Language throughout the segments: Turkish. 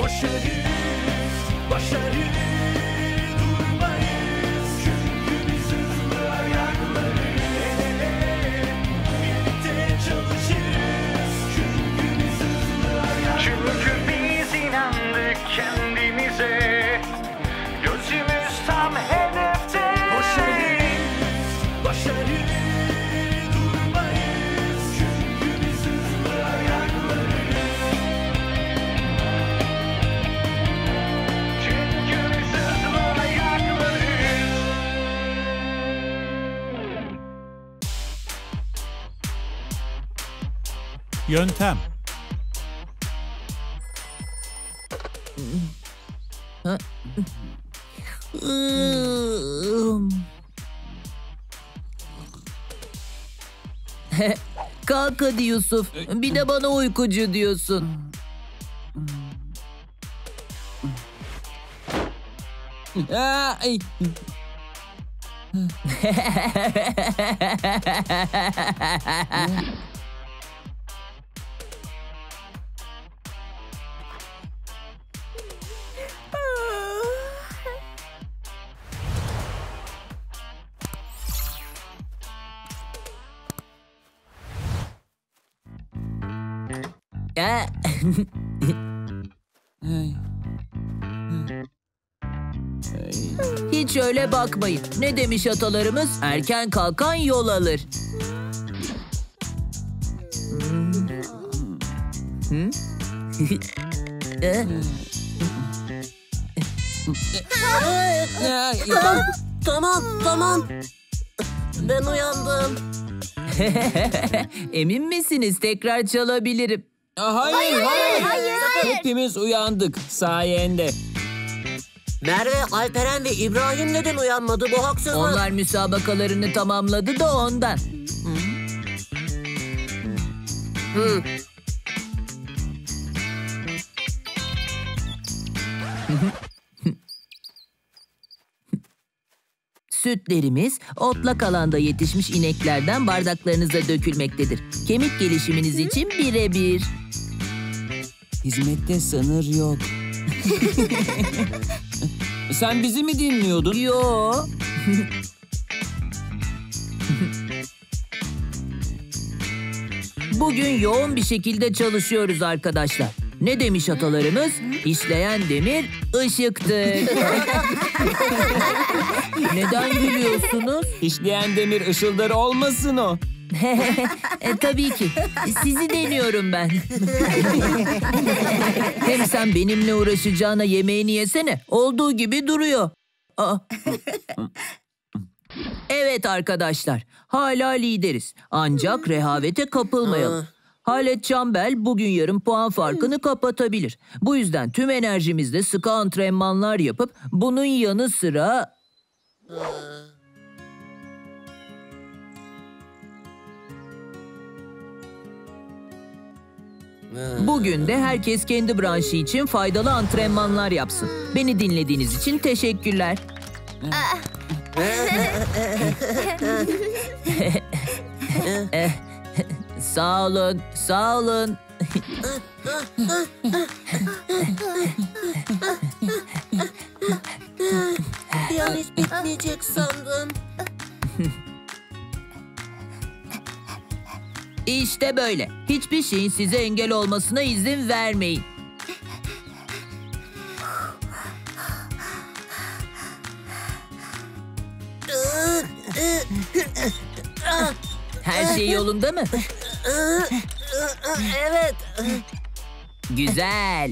Koşarız, başarı durmayız. Çünkü biz hızlı ayaklarız. El ele, birlikte çalışırız. Çünkü biz hızlı ayaklarız. Çünkü biz inandık kendimize. Gözümüz tam hedefte. Koşarız, başarı durmayız. Çünkü biz hızlı ayaklarız. Çünkü biz hızlı ayaklarız. Yöntem. Kalk hadi Yusuf. Bir de bana uykucu diyorsun. Ay. Ay. Hiç öyle bakmayın. Ne demiş atalarımız? Erken kalkan yol alır. Ay. Tamam. Ben uyandım. Emin misiniz? Tekrar çalabilirim. Hayır. Hepimiz uyandık sayende. Merve, Alperen ve İbrahim neden uyanmadı? Bu haksızlık. Onlar müsabakalarını tamamladı da ondan. Sütlerimiz otlak alanda yetişmiş ineklerden bardaklarınıza dökülmektedir. Kemik gelişiminiz için birebir. Hizmette sınır yok. Sen bizi mi dinliyordun? Yo. Bugün yoğun bir şekilde çalışıyoruz arkadaşlar. Ne demiş atalarımız? İşleyen demir ışıktır. Neden gülüyorsunuz? İşleyen demir ışıldar olmasın o. Tabii ki. Sizi deniyorum ben. Hem sen benimle uğraşacağına yemeğini yesene. Olduğu gibi duruyor. Aa. Evet arkadaşlar. Hala lideriz. Ancak rehavete kapılmayalım. Halet Çambel bugün yarım puan farkını kapatabilir. Bu yüzden tüm enerjimizle sıkı antrenmanlar yapıp bunun yanı sıra... Bugün de herkes kendi branşı için faydalı antrenmanlar yapsın. Beni dinlediğiniz için teşekkürler. Sağ olun, sağ olun. Bir an hiç bitmeyecek sandım. İşte böyle. Hiçbir şeyin size engel olmasına izin vermeyin. Her şey yolunda mı? Evet. Güzel.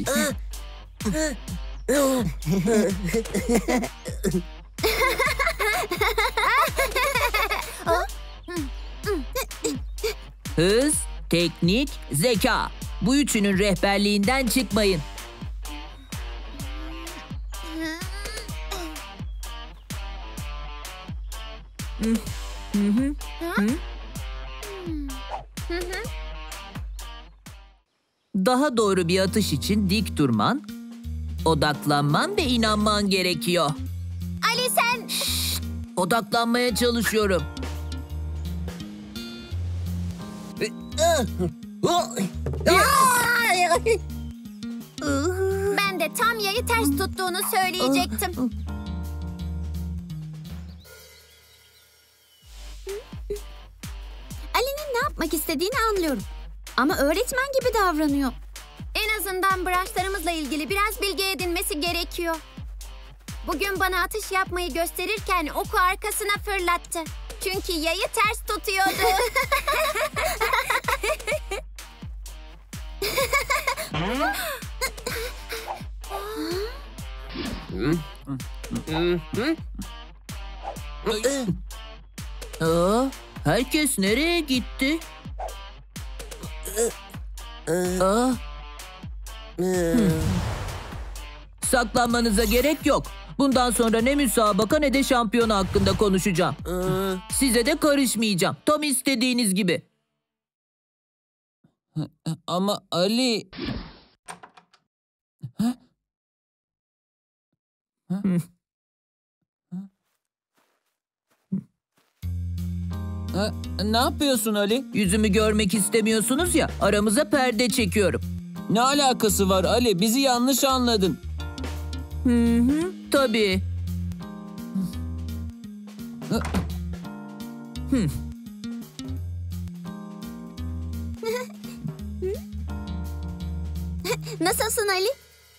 Hız, teknik, zeka. Bu üçünün rehberliğinden çıkmayın. Daha doğru bir atış için dik durman, odaklanman ve inanman gerekiyor. Ali sen... Odaklanmaya çalışıyorum. Ben de. Hale'ye tam yayı ters tuttuğunu söyleyecektim. Ali'nin ne yapmak istediğini anlıyorum. Ama öğretmen gibi davranıyor. En azından branşlarımızla ilgili biraz bilgi edinmesi gerekiyor. Bugün bana atış yapmayı gösterirken oku arkasına fırlattı. Çünkü yayı ters tutuyordu. Herkes nereye gitti? Aa. Saklanmanıza gerek yok. Bundan sonra ne müsabaka ne de şampiyona hakkında konuşacağım. Size de karışmayacağım. Tam istediğiniz gibi. Ama Ali... Ne yapıyorsun Ali? Yüzümü görmek istemiyorsunuz ya, aramıza perde çekiyorum. Ne alakası var Ali? Bizi yanlış anladın. Tabii. Nasılsın Ali?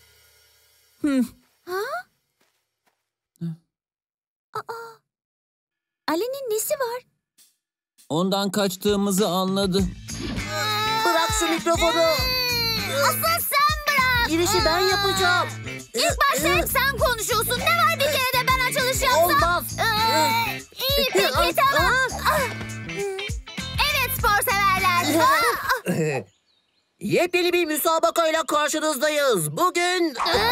Ali'nin nesi var? Ondan kaçtığımızı anladı. Bırak şu mikrofonu. Asıl sen bırak. Girişi ben yapacağım. İlk başta hep sen konuşuyorsun. Ne var bir kere de ben açılış yapsam? Olmaz. İyi peki tamam. Evet spor severler. Yepyeni bir müsabakayla karşınızdayız. Bugün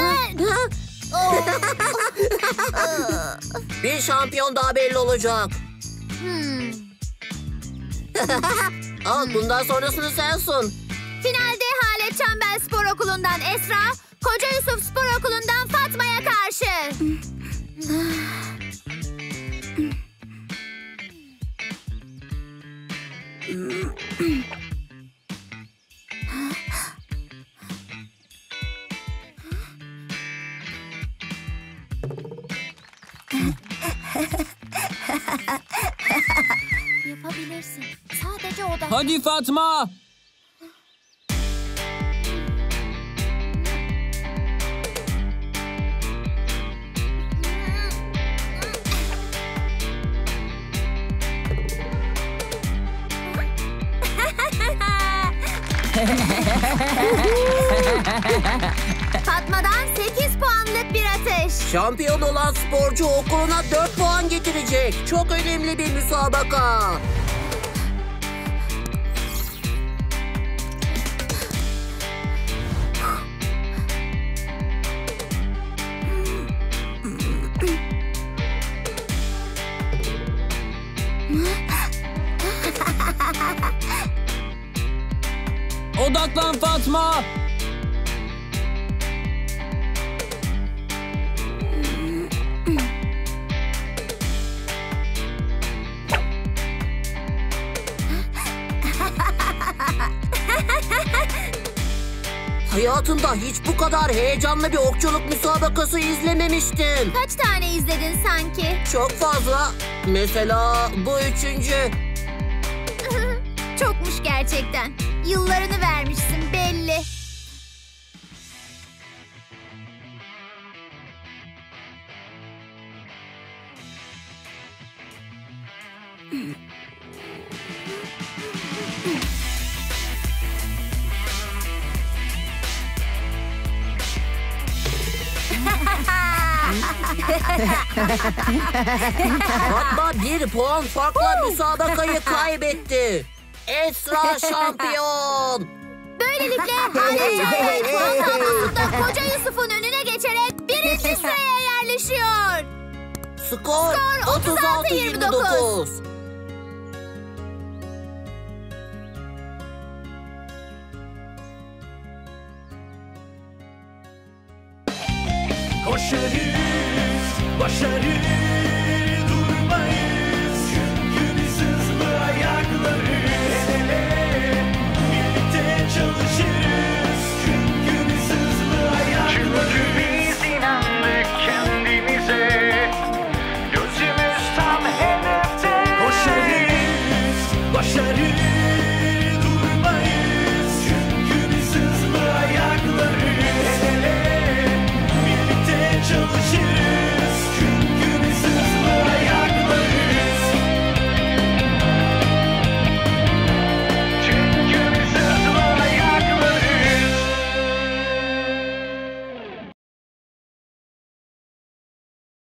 bir şampiyon daha belli olacak. Al, bundan sonrasını sen sun. Finalde Hale Çembel Spor Okulu'ndan Esra, Koca Yusuf Spor Okulu'ndan Fatma'ya karşı. Yapabilirsin. Sadece odak. Hadi Fatma! Fatma'dan 8 puanlık bir atış. Şampiyon olan sporcu okuluna 4 puan getirecek. Çok önemli bir müsabaka. Odaklan Fatma! Hayatımda hiç bu kadar heyecanlı bir okçuluk müsabakası izlememiştim. Kaç tane izledin sanki? Çok fazla. Mesela bu 3. Çokmuş gerçekten. Yıllarını vermişsin belli. Fatma 1 puan farkla müsabakayı kaybetti. Esra şampiyon. Böylelikle Hale Çembel puan tablosunda Koca Yusuf'un önüne geçerek 1. sıraya yerleşiyor. Skor 36-29. Koşarız, başarı